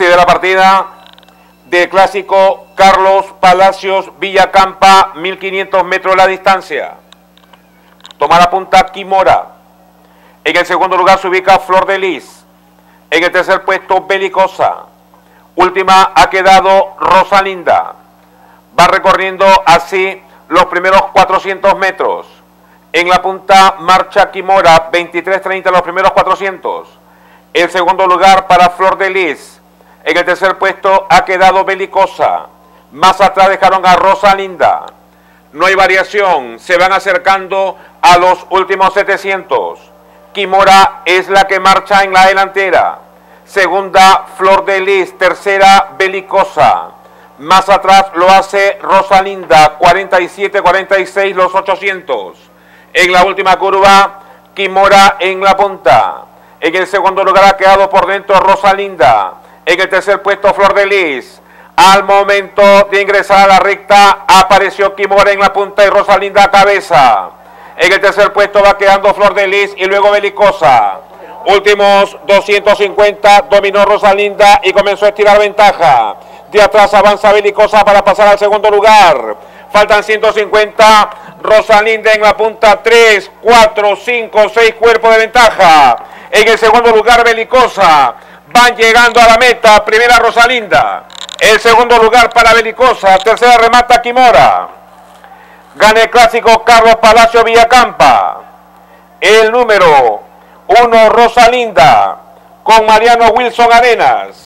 de la partida del clásico Carlos Palacios Villacampa, 1500 metros la distancia. Toma la punta Kimora. En el segundo lugar se ubica Flor de Lis. En el tercer puesto Belicosa. Última ha quedado Rosalinda. Va recorriendo así los primeros 400 metros. En la punta marcha Kimora, 23:30 los primeros 400. El segundo lugar para Flor de Lis. En el tercer puesto ha quedado Belicosa. Más atrás dejaron a Rosalinda. No hay variación, se van acercando a los últimos 700. Kimora es la que marcha en la delantera. Segunda, Flor de Lis. Tercera, Belicosa. Más atrás lo hace Rosalinda, 47-46 los 800. En la última curva, Kimora en la punta. En el segundo lugar ha quedado por dentro Rosalinda. En el tercer puesto Flor de Lis. Al momento de ingresar a la recta apareció Kimora en la punta y Rosalinda a cabeza. En el tercer puesto va quedando Flor de Lis y luego Belicosa. Últimos 250, dominó Rosalinda y comenzó a estirar ventaja. De atrás avanza Belicosa para pasar al segundo lugar. Faltan 150, Rosalinda en la punta, 3, 4, 5, 6 cuerpos de ventaja. En el segundo lugar Belicosa. Van llegando a la meta, primera Rosalinda. El segundo lugar para Belicosa, tercera remata Kimora. Gana el clásico Carlos Palacio Villacampa. El número 1 Rosalinda con Mariano Wilson Arenas.